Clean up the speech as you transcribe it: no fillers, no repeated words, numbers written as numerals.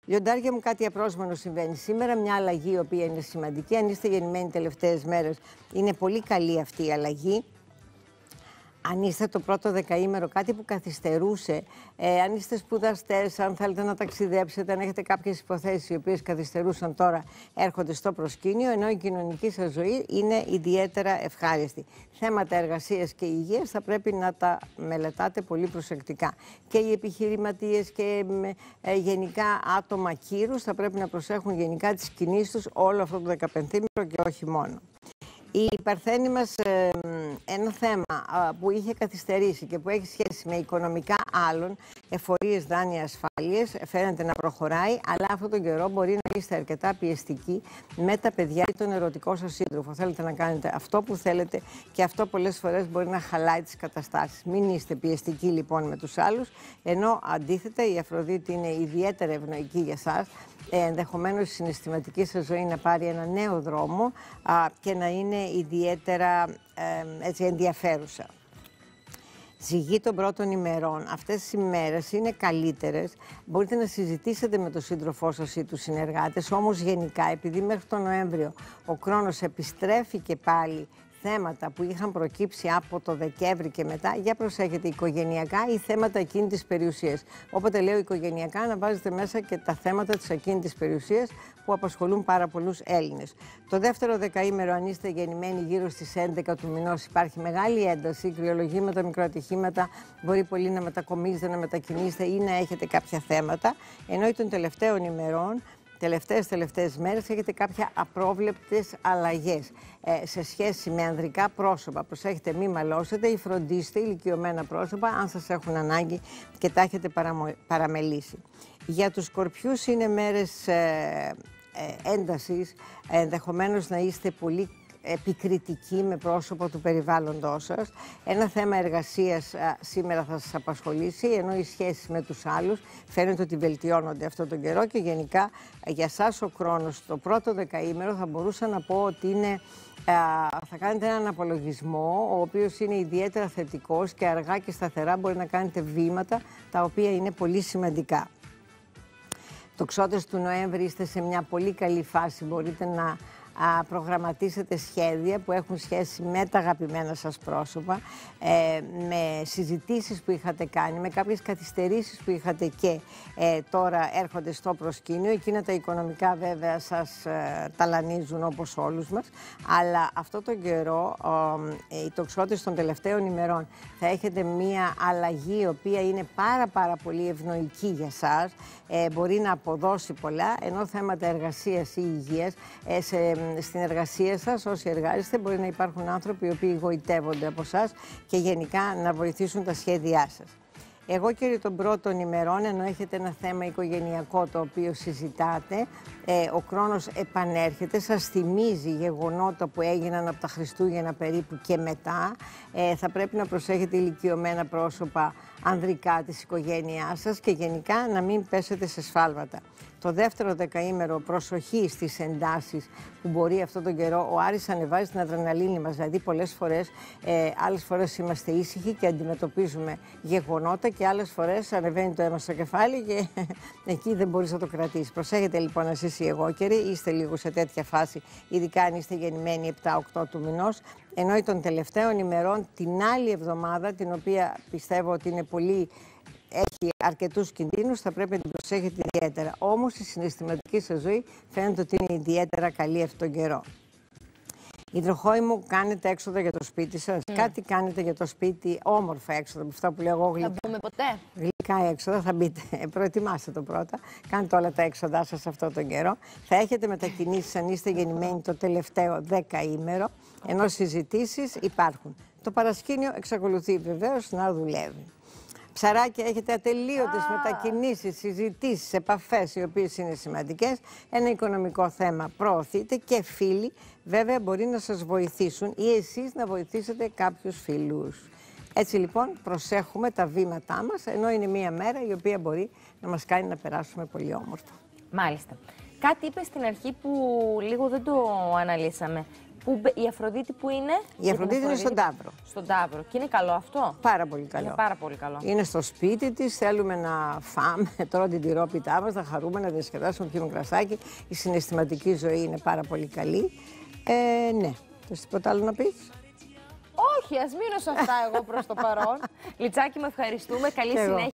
Λιοντάρια μου, κάτι απρόσμενο συμβαίνει σήμερα. Μια αλλαγή η οποία είναι σημαντική. Αν είστε γεννημένοι τελευταίες μέρες, είναι πολύ καλή αυτή η αλλαγή. Αν είστε το πρώτο δεκαήμερο, κάτι που καθυστερούσε, αν είστε σπουδαστές, αν θέλετε να ταξιδέψετε, αν έχετε κάποιες υποθέσεις οι οποίες καθυστερούσαν, τώρα έρχονται στο προσκήνιο, ενώ η κοινωνική σας ζωή είναι ιδιαίτερα ευχάριστη. Θέματα εργασίας και υγείας θα πρέπει να τα μελετάτε πολύ προσεκτικά. Και οι επιχειρηματίες και γενικά άτομα κύρους θα πρέπει να προσέχουν γενικά τις κινήσεις τους όλο αυτό το 15ήμερο και όχι μόνο. Η Παρθένη μας, ένα θέμα που είχε καθυστερήσει και που έχει σχέση με οικονομικά άλλων, εφορίες, δάνεια, ασφάλειες, φαίνεται να προχωράει, αλλά αυτόν τον καιρό μπορεί να είστε αρκετά πιεστικοί με τα παιδιά ή τον ερωτικό σας σύντροφο. Θέλετε να κάνετε αυτό που θέλετε και αυτό πολλές φορές μπορεί να χαλάει τις καταστάσεις. Μην είστε πιεστικοί λοιπόν με τους άλλους, ενώ αντίθετα η Αφροδίτη είναι ιδιαίτερα ευνοϊκή για σας. Ενδεχομένως η συναισθηματική σας ζωή να πάρει ένα νέο δρόμο και να είναι ιδιαίτερα έτσι, ενδιαφέρουσα. Ζυγή των πρώτων ημερών. Αυτές οι ημέρες είναι καλύτερες. Μπορείτε να συζητήσετε με τον σύντροφό σας ή τους συνεργάτες, όμως γενικά, επειδή μέχρι τον Νοέμβριο ο Κρόνος επιστρέφει και πάλι θέματα που είχαν προκύψει από το Δεκέμβρη και μετά, για προσέχετε, οικογενειακά ή θέματα ακίνητης περιουσίας. Όποτε λέω οικογενειακά, να βάζετε μέσα και τα θέματα της ακίνητης περιουσίας που απασχολούν πάρα πολλούς Έλληνες. Το δεύτερο δεκαήμερο, αν είστε γεννημένοι γύρω στις 11 του μηνός, υπάρχει μεγάλη ένταση, κρυολογήματα, μικροατυχήματα, μπορεί πολύ να μετακομίζετε, να μετακινήσετε ή να έχετε κάποια θέματα, ενώ των τελευταίων ημερών, τελευταίες μέρες έχετε κάποια απρόβλεπτες αλλαγές σε σχέση με ανδρικά πρόσωπα. Προσέχετε, μη μαλώσετε ή φροντίστε ηλικιωμένα πρόσωπα αν σας έχουν ανάγκη και τα έχετε παραμελήσει. Για τους Σκορπιούς είναι μέρες έντασης, ενδεχομένως να είστε πολύ επικριτική με πρόσωπο του περιβάλλοντός σας. Ένα θέμα εργασίας σήμερα θα σας απασχολήσει, ενώ οι σχέσεις με τους άλλους φαίνεται ότι βελτιώνονται αυτόν τον καιρό και γενικά για σας ο Κρόνος το πρώτο δεκαήμερο θα μπορούσα να πω ότι είναι, θα κάνετε έναν απολογισμό ο οποίος είναι ιδιαίτερα θετικός και αργά και σταθερά μπορεί να κάνετε βήματα τα οποία είναι πολύ σημαντικά. Τοξότες του Νοέμβρη είστε σε μια πολύ καλή φάση, μπορείτε να προγραμματίσετε σχέδια που έχουν σχέση με τα αγαπημένα σας πρόσωπα, με συζητήσεις που είχατε κάνει, με κάποιες καθυστερήσεις που είχατε και τώρα έρχονται στο προσκήνιο. Εκείνα τα οικονομικά βέβαια σας ταλανίζουν όπως όλους μας, αλλά αυτό τον καιρό οι τοξότες των τελευταίων ημερών θα έχετε μία αλλαγή η οποία είναι πάρα πολύ ευνοϊκή για σας, μπορεί να αποδώσει πολλά, ενώ θέματα εργασίας ή υγείας στην εργασία σας, όσοι εργάζεστε, μπορεί να υπάρχουν άνθρωποι οι οποίοι γοητεύονται από εσάς και γενικά να βοηθήσουν τα σχέδιά σας. Εγώ κύριε των πρώτων ημερών, ενώ έχετε ένα θέμα οικογενειακό το οποίο συζητάτε, ο Κρόνος επανέρχεται, σας θυμίζει γεγονότα που έγιναν από τα Χριστούγεννα περίπου και μετά. Θα πρέπει να προσέχετε ηλικιωμένα πρόσωπα ανδρικά της οικογένειάς σας και γενικά να μην πέσετε σε σφάλματα. Το δεύτερο δεκαήμερο, προσοχή στις εντάσεις που μπορεί αυτόν τον καιρό. Ο Άρης ανεβάζει την αδρεναλίνη μας, δηλαδή πολλές φορές, άλλες φορές είμαστε ήσυχοι και αντιμετωπίζουμε γεγονότα και άλλες φορές ανεβαίνει το αίμα στο κεφάλι και εκεί δεν μπορείς να το κρατήσεις. Προσέχετε λοιπόν εσείς οι εγώκεροι, είστε λίγο σε τέτοια φάση, ειδικά αν είστε γεννημένοι 7-8 του μηνός, ενώ των τελευταίων ημερών την άλλη εβδομάδα, την οποία πιστεύω ότι είναι πολύ... έχει αρκετούς κινδύνους, θα πρέπει να την προσέχετε ιδιαίτερα. Όμως η συναισθηματική σας ζωή φαίνεται ότι είναι ιδιαίτερα καλή αυτόν τον καιρό. Υδροχόη μου, κάνετε έξοδα για το σπίτι σας. Κάτι κάνετε για το σπίτι, όμορφα έξοδα, με αυτά που λέω εγώ γλυκά. Θα μπούμε ποτέ. Γλυκά έξοδα, θα μπείτε. Προετοιμάστε το πρώτα. Κάντε όλα τα έξοδά σας αυτόν τον καιρό. Θα έχετε μετακινήσεις αν είστε γεννημένοι το τελευταίο δεκαήμερο, ενώ συζητήσεις υπάρχουν. Το παρασκήνιο εξακολουθεί βεβαίως να δουλεύει. Ψαράκια, έχετε ατελείωτες μετακινήσεις, συζητήσεις, επαφές οι οποίες είναι σημαντικές. Ένα οικονομικό θέμα προωθείτε και φίλοι βέβαια μπορεί να σας βοηθήσουν ή εσείς να βοηθήσετε κάποιους φίλους. Έτσι λοιπόν προσέχουμε τα βήματά μας, ενώ είναι μία μέρα η οποία μπορεί να μας κάνει να περάσουμε πολύ όμορφα. Μάλιστα. Κάτι είπε στην αρχή που λίγο δεν το αναλύσαμε. Η Αφροδίτη που είναι? Η Αφροδίτη είναι στον Ταύρο. Στον Ταύρο. Και είναι καλό αυτό? Πάρα πολύ καλό. Είναι πάρα πολύ καλό. Είναι στο σπίτι της, θέλουμε να φάμε τώρα την τυρόπιτά μας, να χαρούμε, να διασκεδάσουμε, πιούμε κρασάκι. Η συναισθηματική ζωή είναι πάρα πολύ καλή. Ναι. Θες τίποτα άλλο να πεις? Όχι, ας μείνω σε αυτά εγώ προς το παρόν. Λιτσάκη, με ευχαριστούμε. Καλή συνέχεια.